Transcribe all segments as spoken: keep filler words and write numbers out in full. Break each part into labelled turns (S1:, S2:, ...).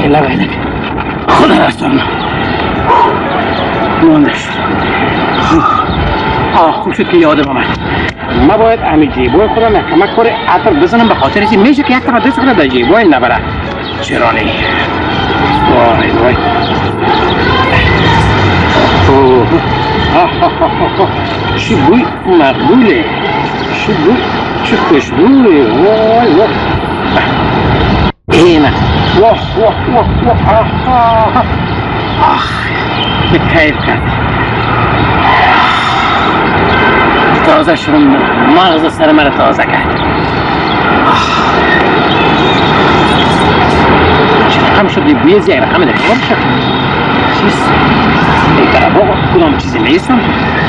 S1: لبیدک خدا رستم مانده شد. آه خوب شد که یادم آمد. ما باید امی جیبوی خودم کمک کنه عطر بزنم، به خاطر اینکه میشه که یک طرف دست کنه در جیبوی نبره. چرا نه؟ وای وای. چه بوی مقبوله، چه بوی، چه خوشبویه. وای وای. اینه. واه واه واه واه. آه آه. به کیف کرد. تازه شدم، مغز سر من تازه کرد. چه رقم شد؟ یه بوی زیر رقم ده کار شد. چیست؟ ای برا بابا کدام چیزی نیستم.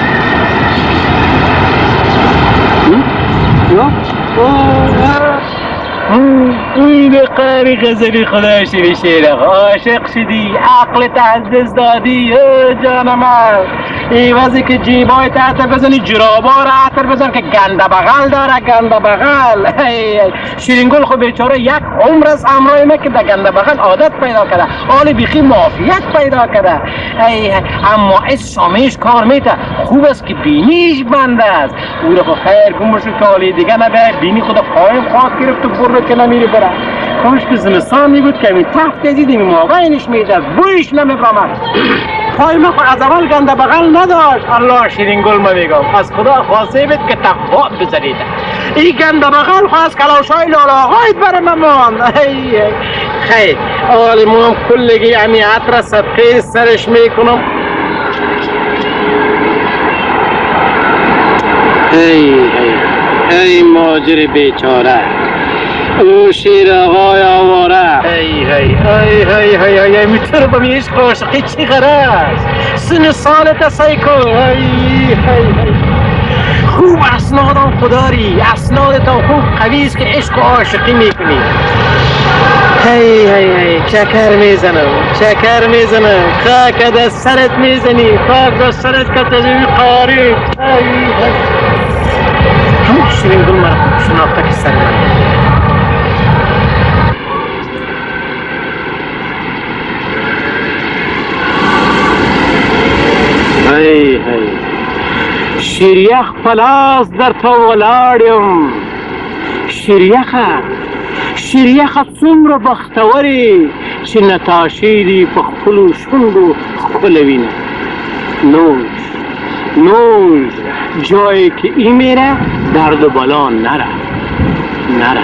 S1: این قاری غزلی خدا شیری شیره عاشق شدی، عقلت از دست دادی جان من. این وضعی که جیبای عطر بزنی، جرابا را عطر بزن که گنده بغل داره، گنده بغل. شیرینگل خود بیچاره یک عمر از همراه ما که در گنده بغل عادت پیدا کرده، حال بیخی معافیت پیدا کرده. اما از شامیش کار میته، خوب است که بینیش بنده است. او را خیر گم بشو که حالی دیگه نبه بینی خود قایم خواهد گرفت و بر که نمیری بره. کاش که زمستان می بود که این تفت ازید این مابینش میجد، بویش نمیبرمد. پای ما از اول گنده بغل نداشت. الله شیرینگل ما میگم از خدا خواسته بید که تقواب بزنید. این گنده بغل خواست کلاشای لالاغایت بره ممان. خیر آل ما هم کلگی امی عطر صدقه سرش میکنم. ای ای ای ماجر بیچاره، او شیر آقای آواره. ای ای ای ای ای ای میتونه با می عشق عاشقی چی غرض؟ سن سالت سیکو. ای ای ای خوب اسنادم خداری، اسنادتان خوب قویست که عشق و عاشقی میکنی. ای ای ای چکر میزنم، چکر میزنم، خاک از سرت میزنی، خاک از سرت که تجوی قاری. ای ای همون شیرینگل مرا خوب شناخته که سر من. ای ای شیریخ پلاس در تو ولادیم. شیریخه شیریخه سمر بختوری چه نتاشیدی په خپلو شونډو ښکلوینه. نوش نوش جایی که ای میره درد و بلا نره نره.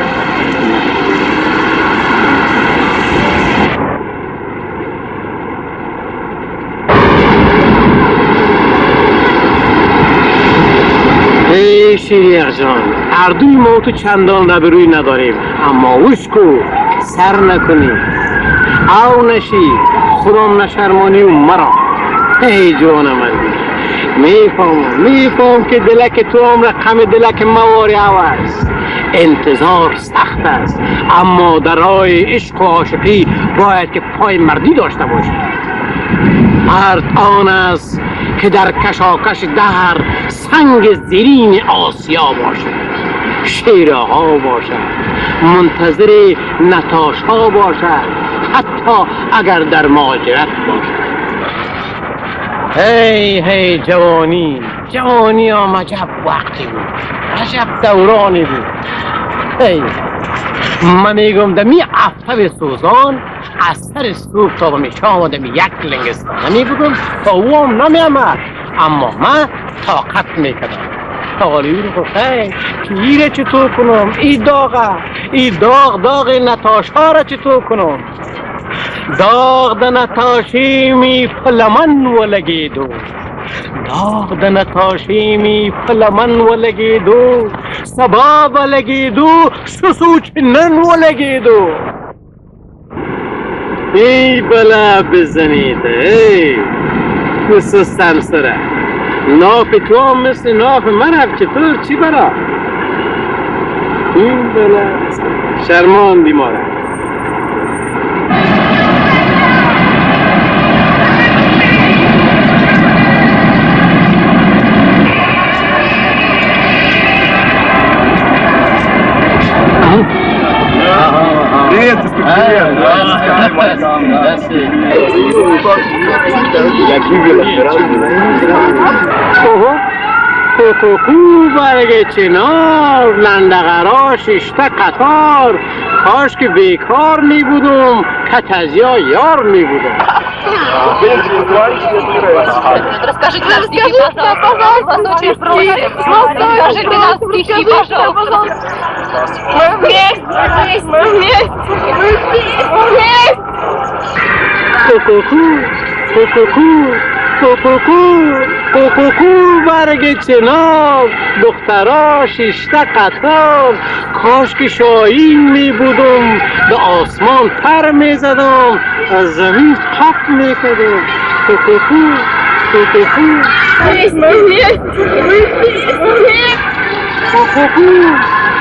S1: ای شیریخ جان، اردوی ما تو چندان روی نداریم، اما وش کو سر نکنی او نشی خودم نشرمانی و مرا. ای جانم میفهمم میفهم که دلک تو هم رقم دلک مواری عوض. انتظار سخت است، اما در راه عشق و عاشقی باید که پای مردی داشته باشی. مرد آن است که در کشاکش دهر سنگ زیرین آسیا باشد، شیرها باشد، منتظر نتاشا باشد، حتی اگر در مهاجرت باشد. هی هی جوانی جوانی هم عجب وقتی بود، عجب دورانی بود. هی من میگم دمی افتاب سوزان از سر صبح تا به شام دمی یک لنگستان نمی بودم تا او هم نمی آمد، اما من طاقت میکردم. حالی رو خیلی که ایره چطور کنم، ای داغه ای داغ داغ نتاشا را چطور کنم. داغ د نتاشی می پلمن ولگیدو، داغ د نتاشی می پلمن ولگیدو، سبا ولگیدو سسوچ نن ولگیدو. ای بلا بزنید ای کسو سمسره، ناف تو هم مثل ناف من هم چطور چی برا؟ این بلا شرمان بیماره.
S2: Привет, привет.
S1: کوکو برگ چنار لندقرا ششتا قطار کاش که بیکار می بودم کتزیا یار می بودم.
S3: Расскажите нам стихи, пожалуйста. Вас очень просим. Расскажите нам стихи, пожалуйста. Мы вместе, мы вместе, мы вместе.
S1: کوکو کوکو کوکو کوکو برگ چنار دخترا ششتا قطار کاش که شاهین می بودم به آسمان پر می زدم از زمین پاک می کردم. کوکو کوکو
S3: Мы вместе, мы вместе.
S1: کوکو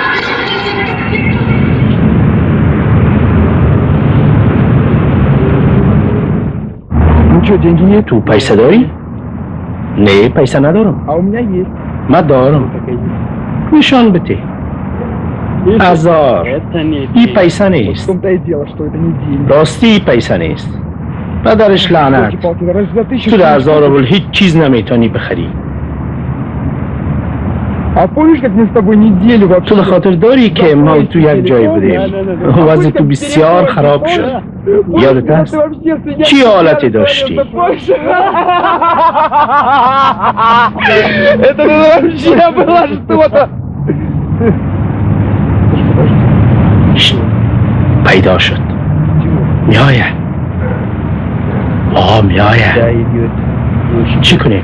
S2: Ну что, деньги нет?
S1: تو پیسه داری؟ نه پیسه ندارم.
S2: А у меня есть.
S1: من دارم. نشان بده. هزار. این پیسه
S2: В
S1: نیست.
S2: том-то и дело, что это не деньги.
S1: راستی پیسه نیست. پدرش لعنت.
S2: Палки, да разве за тысячу...
S1: تو در هزار روبل هیچ چیز نمیتونی بخری.
S2: А помнишь, как мы с тобой неделю вообще...
S1: تو به خاطر داری که ما تو یک جای بودیم وضع تو بسیار خراب شد. یادت است؟ چی حالتی داشتی؟
S2: Это вообще было что-то!
S1: پیدا شد. میآید. آقا میآید. چی کنیم؟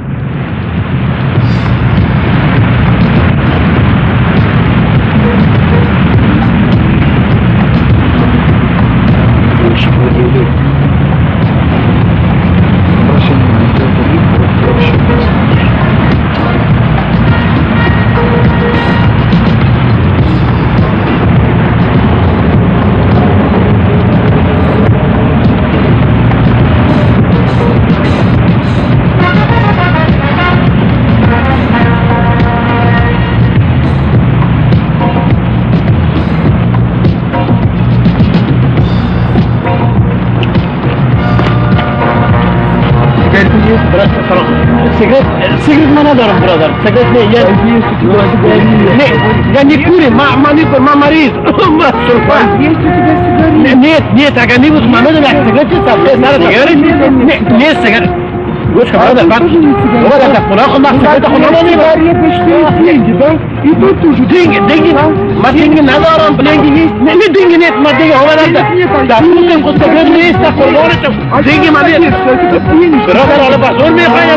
S1: سیگرت سیگرت من ندارم برادر. سیگرت نه یه نه یعنی کوری ما ما نیست ما مریض ما سلطان نه نه نه اگر نیست ما ندارم سیگرت چیست سر سیگرت نه نه سیگرت گوش کن برادر بعد بابا در خونه خود من سیگرت خونه نمیبرم.
S2: И тут тоже
S1: دینگ دینگ ما دینگ ندارم. دینگ نیست نه نه دینگ نیست ما دینگ هوا ندارم. در خونه خود سیگرت نیست در قربانشم دینگ ما نیست. برادر حالا بازور میخوایم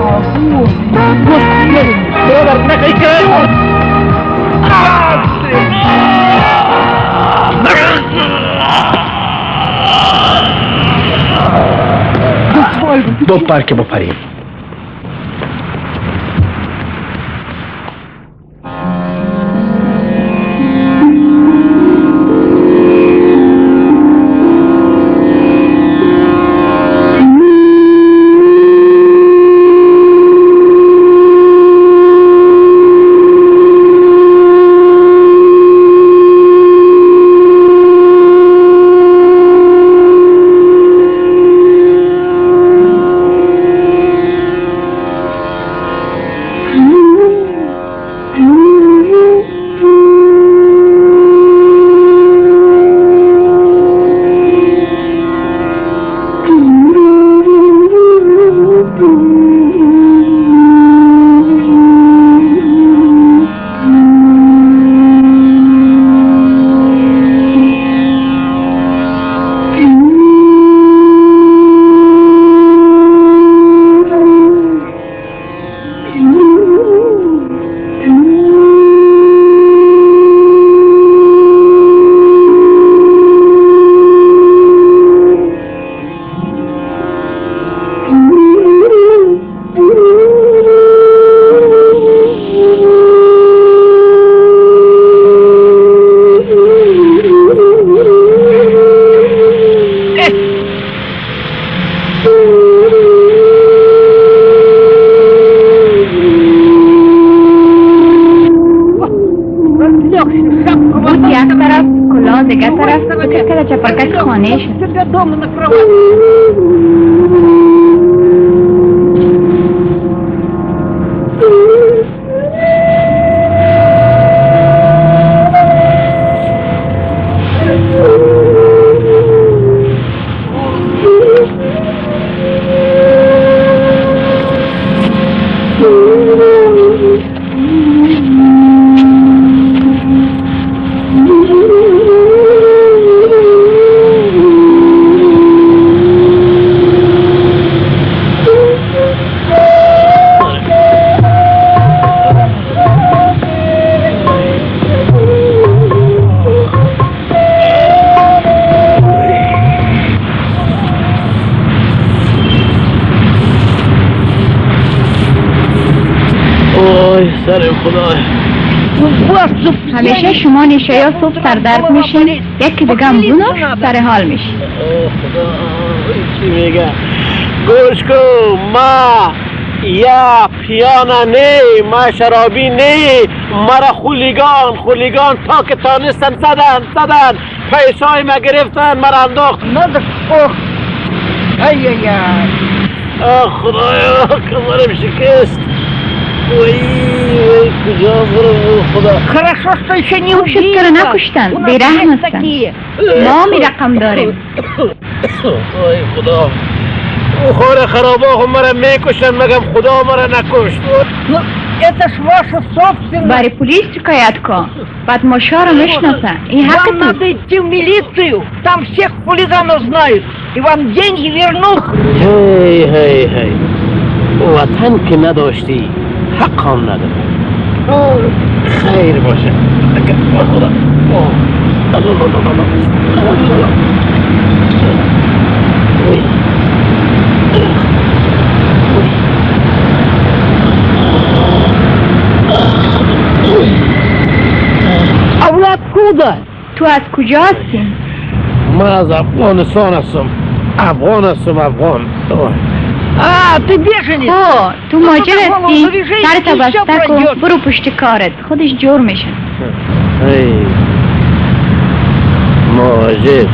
S1: برادر نکایی کرد. بپر که بپریم.
S4: دیگه طرف فکر کرده چپرکک خانه شد. همیشه شما نیشه یا صبح سردرد میشین یکی دیگه هم بونوش سر حال میشین.
S1: خدا چی میگه؟ گوش کن ما یا پیانه نه ما شرابی نه مرا خولیگان خولیگان تا که تانستن زدن زدن پیشای ما گرفتن مرا انداخت
S2: Надо, ох, ай-яй-яй.
S1: آه خدایا کمرم شکست وی وی کجا برم خدا.
S2: Хорошо, что еще не
S4: خوب شد که رو نکشتن بیرحم هستن ما می رقم داریم.
S1: وای خدا خور خرابا هم مرا میکشن مگم خدا مرا نکشت.
S2: Ну, это ж ваша собственность.
S4: برای پلیس شکایت کن بعد ماشا رو میشناسن این حق
S2: Вам надо
S4: تو.
S2: идти в милицию. Там всех хулиганов знают. И вам деньги вернут.
S1: هی هی هی وطن که نداشتی حق هم نداره. خیر باشه اگر خدا
S2: А вы откуда?
S4: تو از کجا هستی؟
S1: من از افغانستان هستم افغان هستم افغان.
S2: А, ты беженец.
S4: او تو ماجر هستی
S2: Завяжись,
S4: سرت
S2: и всё
S4: بسته کن
S2: пройдет.
S4: برو پشت کارت خودش جور میشه.
S1: هی مهاجر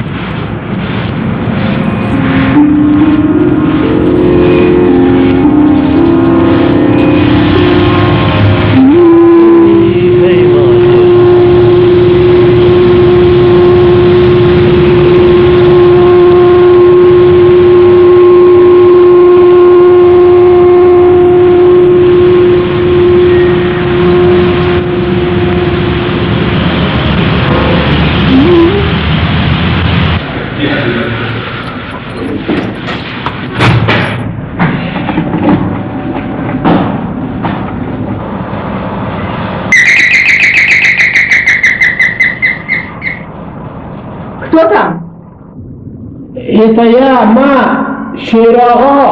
S5: Кто там?
S1: Это я, ма, Шер آقا.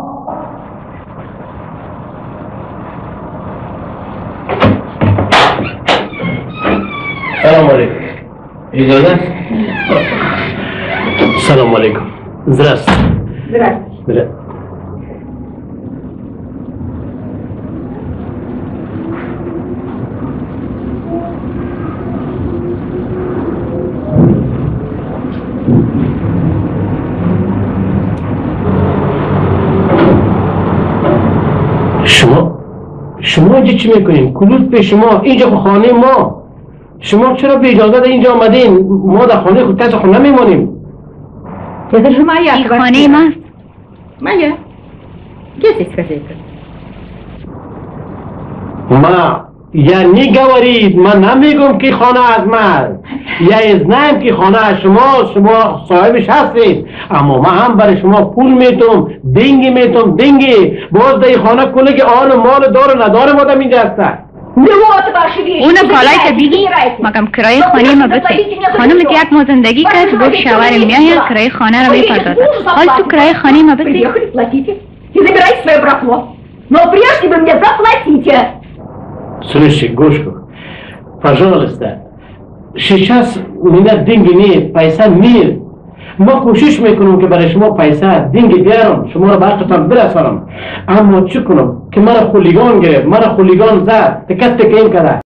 S1: سلام علیکم. اجازه؟ سلام علیکم. Здравствуйте.
S5: Здравствуйте.
S1: شما شما اینجا چی میکنین؟ کلوب به شما اینجا خانه ما. شما چرا به اجازه اینجا آمدین؟ ما در خانه خود کس خود نمیمانیم.
S5: Это же моя
S4: این
S5: квартира.
S4: خانه ماست.
S5: Моя. Где здесь хозяйка?
S1: ما یعنی گوارید من نمیگم که خانه از من یا از نیم که خانه از شما شما صاحبش هستید اما من هم برای شما پول میتونم دنگی میتونم دنگی باز در خانه کنه که آن مال دار و ندار مادم اینجا هستن.
S4: اونم کالای طبیعی مگم کرایه خانه ما بسی خانم که یک ما زندگی کرد گفت شوهر میاید کرایه خانه رو میپردازد حال تو کرایه خانه ما بسی
S5: И забирайте свое барахло. Но прежде вы мне заплатите.
S1: Слушай, Гошко, пожалуйста, сейчас у меня деньги нет, пайса нет. ما کوشش میکنم که برای شما پیسه دینگ بیارم شما رو به حقتان برسانم اما چی کنم که مرا خولیگان گرفت مرا خولیگان زد تکت تکین کرده